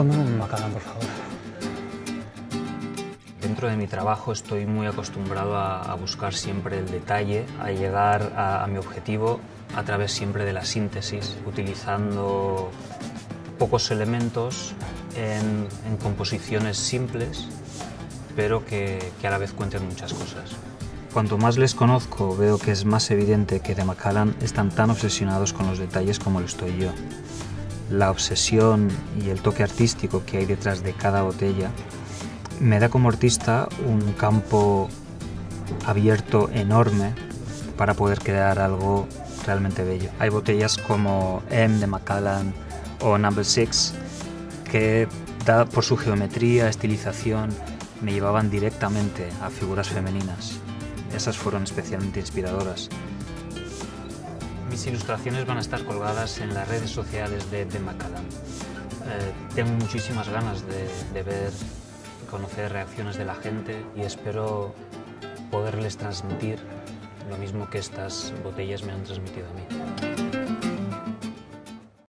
ponme un Macallan, por favor. Dentro de mi trabajo estoy muy acostumbrado a buscar siempre el detalle, a llegar a mi objetivo a través siempre de la síntesis, utilizando pocos elementos en composiciones simples, pero que a la vez cuenten muchas cosas. Cuanto más les conozco, veo que es más evidente que de Macallan están tan obsesionados con los detalles como lo estoy yo. La obsesión y el toque artístico que hay detrás de cada botella me da como artista un campo abierto enorme para poder crear algo realmente bello. Hay botellas como M de Macallan o Number 6 que, dada por su geometría, estilización, me llevaban directamente a figuras femeninas. Esas fueron especialmente inspiradoras. Mis ilustraciones van a estar colgadas en las redes sociales de Macallan. Tengo muchísimas ganas de ver y conocer reacciones de la gente y espero poderles transmitir lo mismo que estas botellas me han transmitido a mí.